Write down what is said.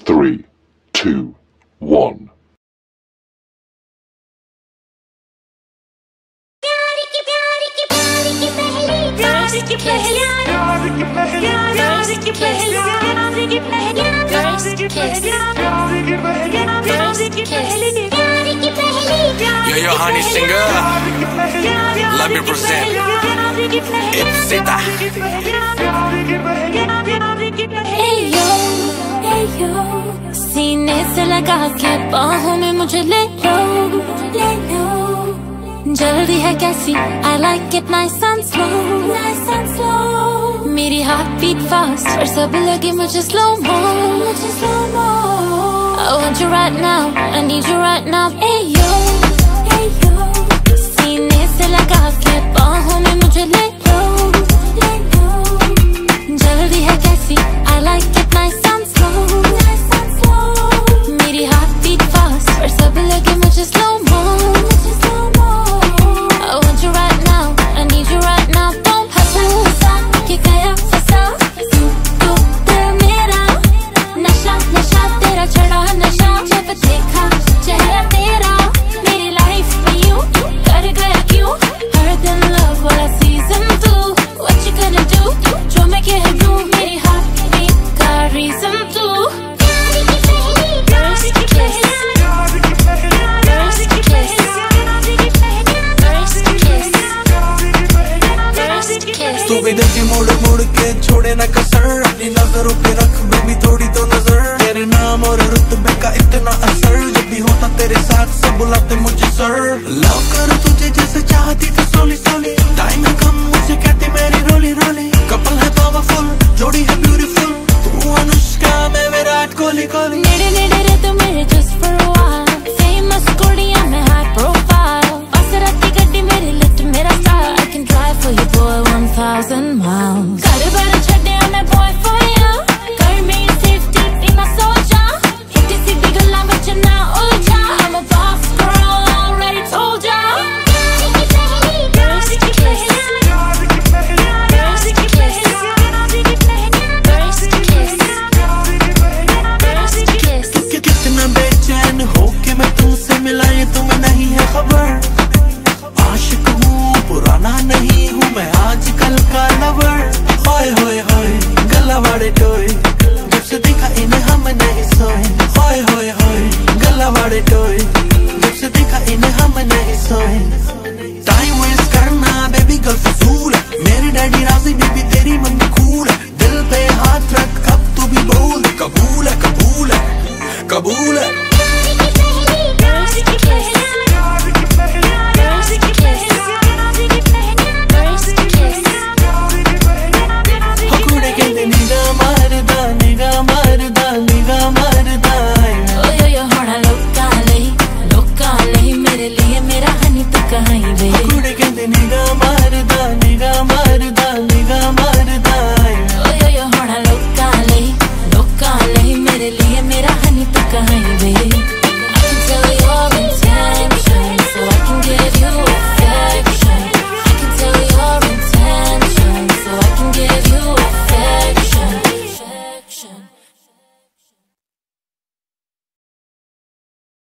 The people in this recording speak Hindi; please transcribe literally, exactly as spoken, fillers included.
three, two, one. Yo, yo, honey singer, let me present. It's Sita. Hey yo, hey yo, सीने से लगा के बाहों में मुझे ले लो, ले लो. जल्दी है कैसी? I like it nice and slow, nice and slow. मेरी heart beat fast, और सब लगे मुझे slow mo, मुझे slow mo. I want you right now, I need you right now. Hey yo, hey yo, सीने से लगा के बाहों में मुझे ले लो, ले लो. जल्दी है कैसी? I like it nice and slow, nice and slow. मेरी heart beat fast, और सब लगे मुझे slow mo, मुझे slow mo. I want you right now, I need you right now. Don't hustle, ये गया फंसा. तू दिल मेरा नशा, नशा तेरा चढ़ा नशा. जब देखा चेहरा तेरा, मेरी लाइफ में यूं कर गया क्यों? हर दिन love वाला season two. What you gonna do? जो मैं कह दूं, मेरी heart beat का reason two. First kiss, first kiss, first kiss. तू भी देखे मुड़ मुड़ के छोड़े ना कसर. अपनी नजरों पे रख बेबी थोड़ी तो नजर. तेरे नाम और रुतबे का इतना असर. जब भी होता तेरे साथ सब बुलाते मुझे सर. लव करूं तुझे जैसे चाहती थी सोली सोली. टाइम है कम मुझे कहती मेरी रोली रोली. कपल है पावरफुल, जोड़ी है ब्यूटीफुल. तू अनुष्का मैं विराट कोहली कोहली. नेड़े नेड़े रहे तो मेरे just for a while. Famous कुड़ियां मैं high profile. Maserati गड्डी मेरी lift मेरा style. I can drive for you boy one thousand miles. घर बार छड्डे मैं boy for you. कर मेरी safety बिना सोचा. हिटी सीधी गल्लां विच ना उलझा. I'm a boss girl, already told ya. First kiss, first kiss, first kiss, first kiss. कि कितना बेचैन हो के मैं तुमसे मिला ये तुम्हें नहीं है खबर. आशिक हूँ पुराना नहीं हूँ मैं आजकल का लवर. होए होए होए गला वाड़े टोए. जब से देखा इन्हें हम नहीं सोए. होए होए होए गला वाड़े टोए. जब से देखा इन्हें हम नहीं सोए. टाइम वेस्ट करना बेबी गर्ल फजूल है. मेरे डैडी राजी बेबी तेरी मम्मी कूल है. दिल पे हाथ रख अब तू भी बोल. कबूल है कबूल है कबूल है. First kiss, first kiss, first kiss. हो कुड़े कहते निगाह मारदा निगाह मारदा निगाह मारदा. ओ यो यो होना लोका लई, लोका लई. मेरे लिए मेरा हनी तू कहाँ ही वे. कुड़े कहते निगाह मारदा निगाह मारदा निगाह मारदा. ओ यो यो होना लोका लई, लोका लई. मेरे लिए मेरा हनी तू कहाँ ही वे. I can tell you all in